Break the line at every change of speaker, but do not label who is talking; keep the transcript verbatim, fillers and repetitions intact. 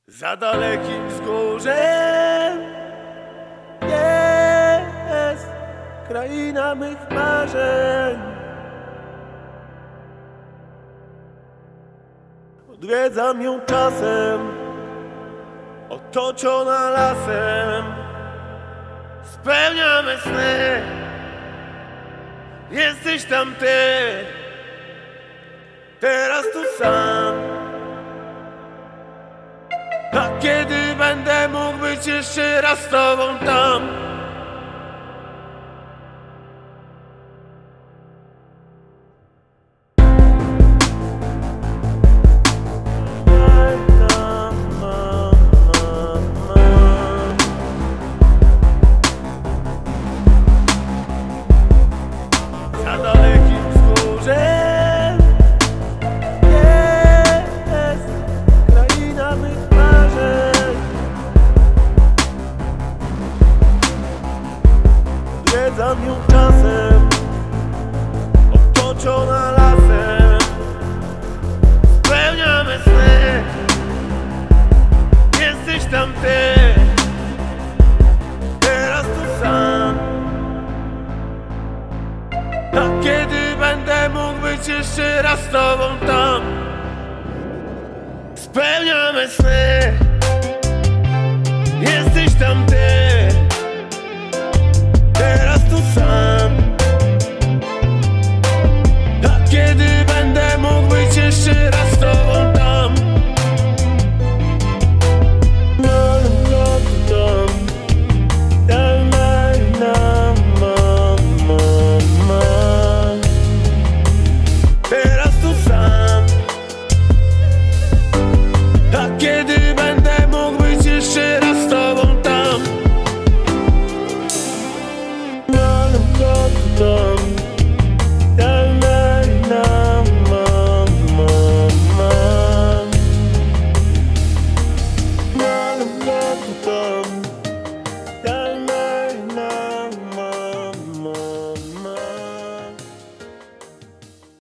Za dalekim wzgórzem jest kraina mych marzeń. Odwiedzam ją czasem, otoczona lasem. Spełniamy sny, jesteś tam ty, teraz tu sam. A kiedy będę mógł być jeszcze raz z tobą tam? Za dalekim wzgórzem jest kraina mych marzeń. Odwiedzam ją czasem, otoczona lasem. Spełniamy sny, jesteś tam ty, teraz tu sam. A kiedy będę mógł być jeszcze raz z tobą tam? Spełniamy sny, jesteś tam ty.